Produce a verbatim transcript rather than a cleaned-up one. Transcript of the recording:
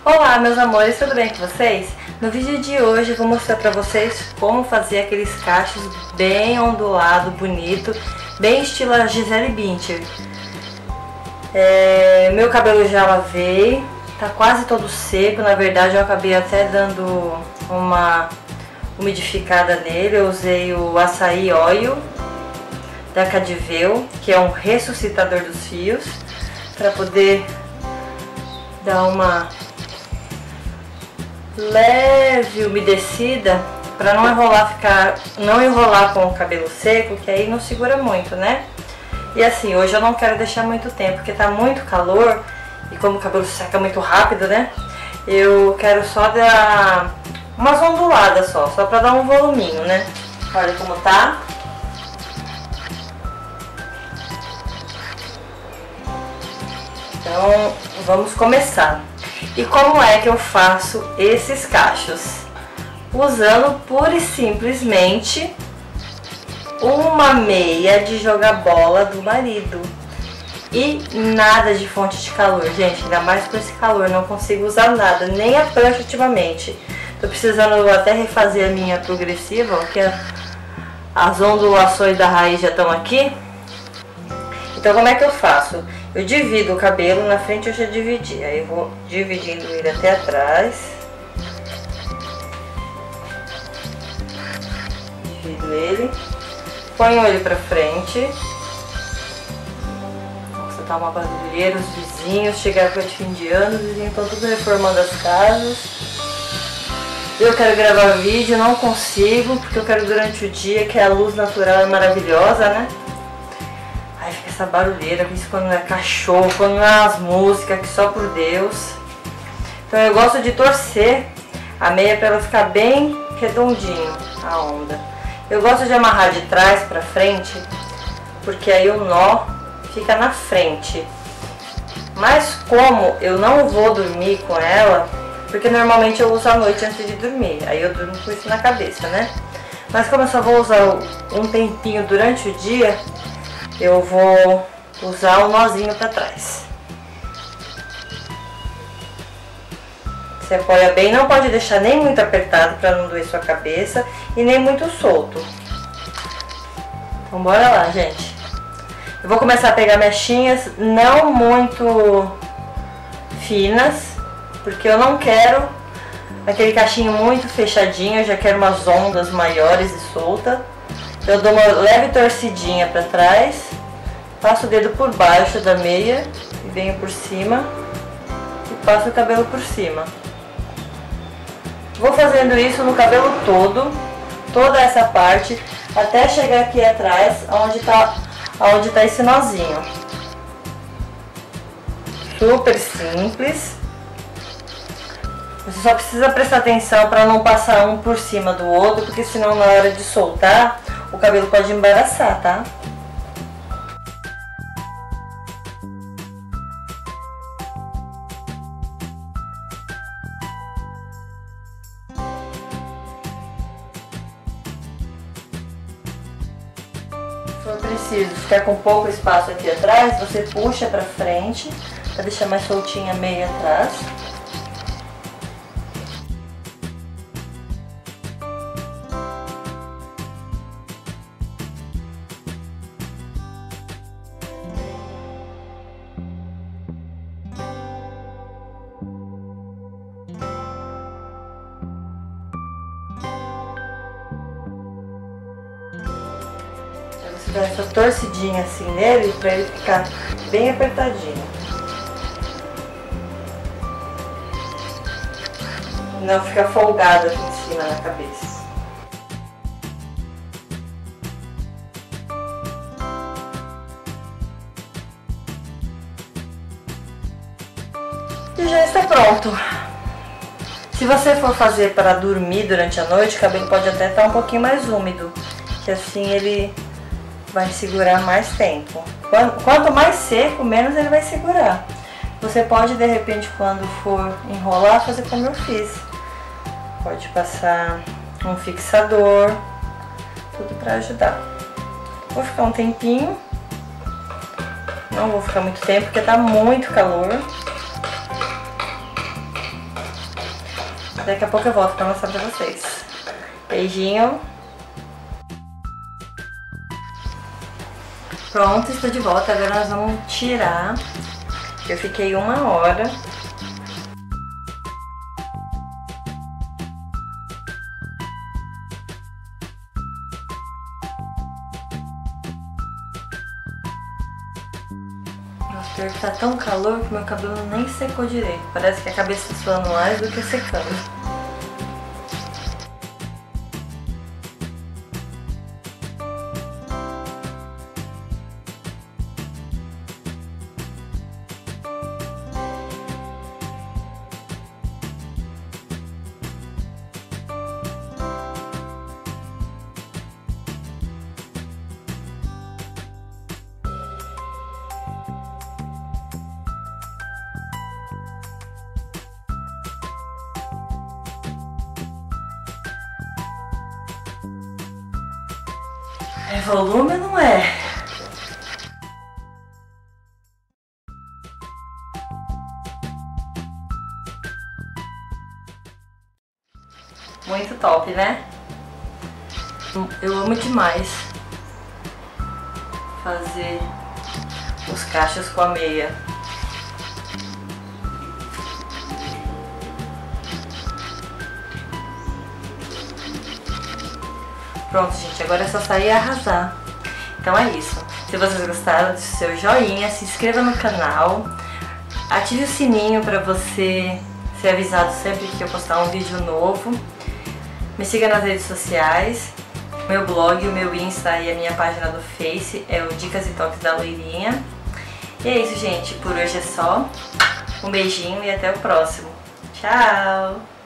Olá meus amores, tudo bem com vocês? No vídeo de hoje eu vou mostrar pra vocês como fazer aqueles cachos bem ondulado, bonito, bem estilo Gisele Bündchen. É, meu cabelo já lavei, tá quase todo seco, na verdade eu acabei até dando uma umidificada nele. Eu usei o Açaí Oil da Cadiveu, que é um ressuscitador dos fios, para poder dar uma leve umedecida, para não enrolar, ficar, não enrolar com o cabelo seco, que aí não segura muito, né? E assim, hoje eu não quero deixar muito tempo, porque tá muito calor e como o cabelo seca muito rápido, né? Eu quero só dar umas onduladas só, só pra dar um voluminho, né? Olha como tá. Então, vamos começar. E como é que eu faço esses cachos? Usando pura e simplesmente uma meia de jogar bola do marido. E nada de fonte de calor, gente, ainda mais com esse calor, não consigo usar nada, nem a prancha ultimamente. Tô precisando até refazer a minha progressiva, ó, que as ondulações da raiz já estão aqui. Então como é que eu faço? Eu divido o cabelo, na frente eu já dividi, aí eu vou dividindo ele até atrás. Divido ele, ponho ele pra frente. Nossa, tá uma barulheira, os vizinhos chegaram para de fim de ano, os vizinhos estão tudo reformando as casas. Eu quero gravar vídeo, não consigo, porque eu quero durante o dia, que a luz natural é maravilhosa, né? Aí fica essa barulheira, isso quando não é cachorro, quando não é as músicas, que só por Deus. Então eu gosto de torcer a meia para ela ficar bem redondinho, a onda. Eu gosto de amarrar de trás para frente, porque aí o nó fica na frente. Mas como eu não vou dormir com ela, porque normalmente eu uso à noite antes de dormir, aí eu durmo com isso na cabeça, né? Mas como eu só vou usar um tempinho durante o dia, eu vou usar o nozinho para trás. Você apoia bem, não pode deixar nem muito apertado para não doer sua cabeça e nem muito solto. Então bora lá, gente. Eu vou começar a pegar mechinhas não muito finas, porque eu não quero aquele cachinho muito fechadinho, eu já quero umas ondas maiores e soltas. Eu dou uma leve torcidinha para trás, passo o dedo por baixo da meia e venho por cima e passo o cabelo por cima. Vou fazendo isso no cabelo todo, toda essa parte, até chegar aqui atrás, onde tá, onde tá esse nozinho. Super simples. Você só precisa prestar atenção para não passar um por cima do outro, porque senão na hora de soltar, o cabelo pode embaraçar, tá? Se for preciso ficar com pouco espaço aqui atrás, você puxa pra frente, para deixar mais soltinha a meia atrás. Você dá essa torcidinha assim nele, pra ele ficar bem apertadinho. Não ficar folgado aqui em cima na cabeça. E já está pronto. Se você for fazer para dormir durante a noite, o cabelo pode até estar um pouquinho mais úmido, que assim ele vai segurar mais tempo. Quanto mais seco, menos ele vai segurar. Você pode, de repente, quando for enrolar, fazer como eu fiz. Pode passar um fixador, tudo para ajudar. Vou ficar um tempinho. Não vou ficar muito tempo, porque tá muito calor. Daqui a pouco eu volto pra mostrar pra vocês. Beijinho. Pronto, estou de volta. Agora nós vamos tirar. Eu fiquei uma hora. Nossa, pior que tá tão calor que meu cabelo nem secou direito. Parece que a cabeça tá suando mais do que secando. É volume ou não é? Muito top, né? Eu amo demais fazer os cachos com a meia. Pronto, gente, agora é só sair e arrasar. Então é isso. Se vocês gostaram, deixe seu joinha, se inscreva no canal, ative o sininho para você ser avisado sempre que eu postar um vídeo novo. Me siga nas redes sociais, meu blog, o meu Insta e a minha página do Face é o Dicas e Toques da Loirinha. E é isso, gente. Por hoje é só. Um beijinho e até o próximo. Tchau!